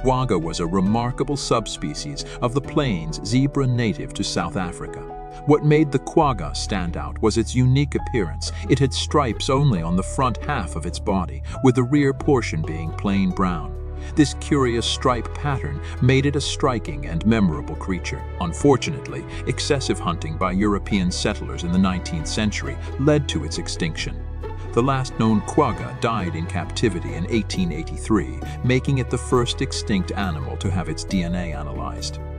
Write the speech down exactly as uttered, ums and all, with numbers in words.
Quagga was a remarkable subspecies of the plains zebra native to South Africa. What made the quagga stand out was its unique appearance. It had stripes only on the front half of its body, with the rear portion being plain brown. This curious stripe pattern made it a striking and memorable creature. Unfortunately, excessive hunting by European settlers in the nineteenth century led to its extinction. The last known quagga died in captivity in eighteen eighty-three, making it the first extinct animal to have its D N A analyzed.